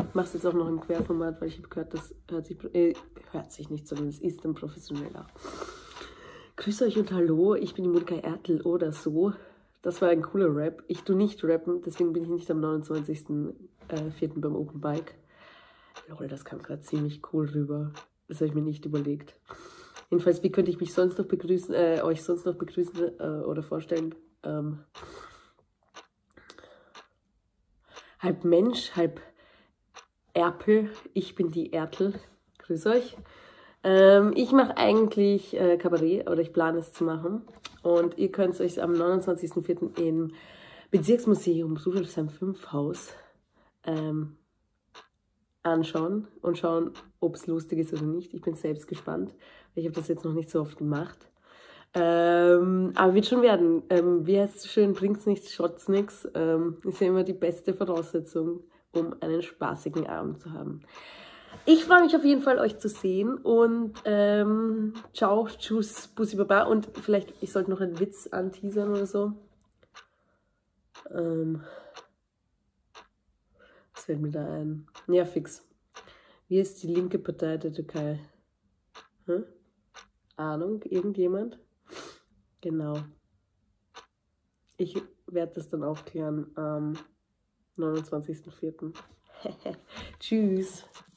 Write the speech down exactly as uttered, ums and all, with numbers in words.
Ich mache es jetzt auch noch im Querformat, weil ich habe gehört, das hört sich, äh, hört sich nicht, sondern es ist dann professioneller. Grüß euch und hallo, ich bin die Monika Ertl oder so. Das war ein cooler Rap. Ich tue nicht rappen, deswegen bin ich nicht am neunundzwanzigsten vierten beim Open Bike. Lol, das kam gerade ziemlich cool rüber. Das habe ich mir nicht überlegt. Jedenfalls, wie könnte ich mich sonst noch begrüßen, äh, euch sonst noch begrüßen äh, oder vorstellen? Ähm, halb Mensch, halb Erpel. Ich bin die Ertl. Grüß euch. Ähm, ich mache eigentlich äh, Kabarett, oder ich plane es zu machen. Und ihr könnt es euch am neunundzwanzigsten vierten im Bezirksmuseum Rudolfsheim fünf Haus ähm, anschauen und schauen, ob es lustig ist oder nicht. Ich bin selbst gespannt. Ich habe das jetzt noch nicht so oft gemacht. Ähm, aber wird schon werden. Ähm, wie heißt es schön, bringt's nichts, schaut's nichts. Ähm, ist ja immer die beste Voraussetzung, um einen spaßigen Abend zu haben. Ich freue mich auf jeden Fall, euch zu sehen und ähm, ciao, tschüss, bussi baba und vielleicht, ich sollte noch einen Witz anteasern oder so. Ähm, was fällt mir da ein? Ja, fix. Wie ist die linke Partei der Türkei? Hm? Ahnung, irgendjemand? Genau. Ich werde das dann aufklären am neunundzwanzigsten vierten Tschüss.